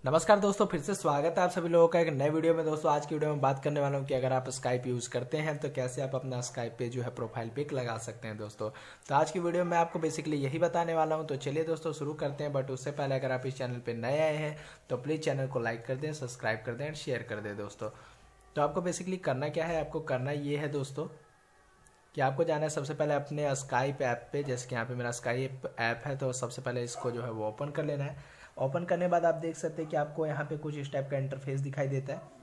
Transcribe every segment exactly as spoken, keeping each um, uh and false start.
नमस्कार दोस्तों, फिर से स्वागत है आप सभी लोगों का एक नए वीडियो में। दोस्तों आज की वीडियो में बात करने वाला हूं कि अगर आप स्काइप यूज करते हैं तो कैसे आप अपना स्काइप पे जो है प्रोफाइल पिक लगा सकते हैं दोस्तों। तो आज की वीडियो में आपको बेसिकली यही बताने वाला हूं। तो चलिए दोस्तों शुरू करते हैं। बट उससे पहले अगर आप इस चैनल पर नए आए हैं तो प्लीज़ चैनल को लाइक कर दें, सब्सक्राइब कर दें एंड शेयर कर दें दोस्तों। तो आपको बेसिकली करना क्या है, आपको करना ये है दोस्तों कि आपको जाना है सबसे पहले अपने स्काइप ऐप पे। जैसे कि यहाँ पे मेरा स्काइप ऐप है तो सबसे पहले इसको जो है वो ओपन कर लेना है। ओपन करने के बाद आप देख सकते हैं कि आपको यहाँ पे कुछ इस टाइप का इंटरफेस दिखाई देता है।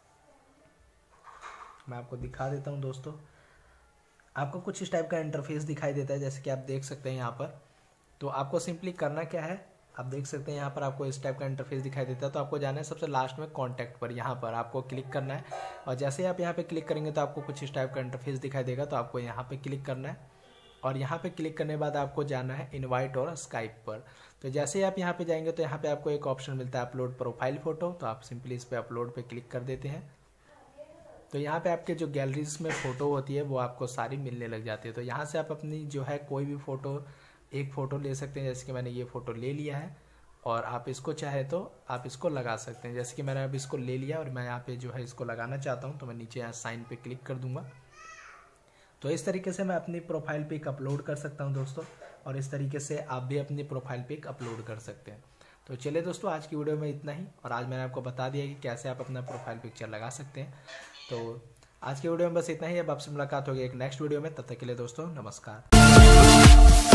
मैं आपको दिखा देता हूँ दोस्तों, आपको कुछ इस टाइप का इंटरफेस दिखाई देता है जैसे कि आप देख सकते हैं यहाँ पर। तो आपको सिंपली करना क्या है, आप देख सकते हैं यहाँ पर आपको इस टाइप का इंटरफेस दिखाई देता है। तो आपको जाना है सबसे लास्ट में कॉन्टैक्ट पर, यहाँ पर आपको क्लिक करना है। और जैसे ही आप यहाँ पे क्लिक करेंगे तो आपको कुछ इस टाइप का इंटरफेस दिखाई देगा। तो आपको यहाँ पे क्लिक करना है और यहाँ पे क्लिक करने के बाद आपको जाना है इनवाइट और स्काइप पर। तो जैसे ही आप यहाँ पे जाएंगे तो यहाँ पे आपको एक ऑप्शन मिलता है अपलोड प्रोफाइल फोटो। तो आप सिंपली इस पर अपलोड पे क्लिक कर देते हैं। तो यहाँ पे आपके जो गैलरीज में फ़ोटो होती है वो आपको सारी मिलने लग जाती है। तो यहाँ से आप अपनी जो है कोई भी फ़ोटो, एक फ़ोटो ले सकते हैं। जैसे कि मैंने ये फ़ोटो ले लिया है और आप इसको चाहे तो आप इसको लगा सकते हैं। जैसे कि मैंने अब इसको ले लिया और मैं यहाँ पे जो है इसको लगाना चाहता हूँ तो मैं नीचे यहाँ साइन पे क्लिक कर दूंगा। तो इस तरीके से मैं अपनी प्रोफाइल पिक अपलोड कर सकता हूं दोस्तों, और इस तरीके से आप भी अपनी प्रोफाइल पिक अपलोड कर सकते हैं। तो चलिए दोस्तों आज की वीडियो में इतना ही, और आज मैंने आपको बता दिया कि कैसे आप अपना प्रोफाइल पिक्चर लगा सकते हैं। तो आज की वीडियो में बस इतना ही। अब आपसे मुलाकात होगी एक नेक्स्ट वीडियो में, तब तक के लिए दोस्तों नमस्कार।